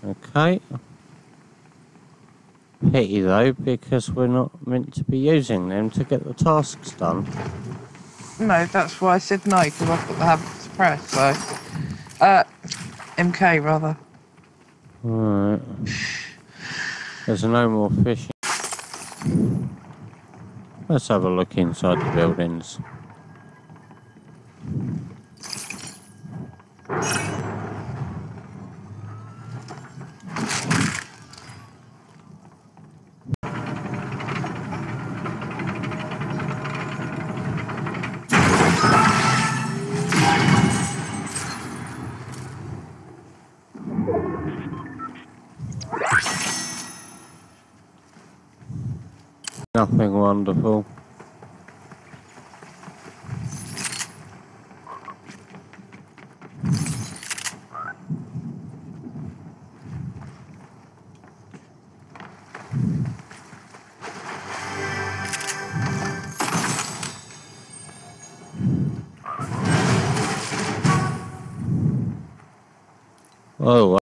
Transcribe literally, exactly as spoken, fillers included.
Okay. Pity though, because we're not meant to be using them to get the tasks done. No, that's why I said no, because I've got the habit to press, so... Uh, M K, rather. Alright. There's no more fishing. Let's have a look inside the buildings. Nothing wonderful. Oh,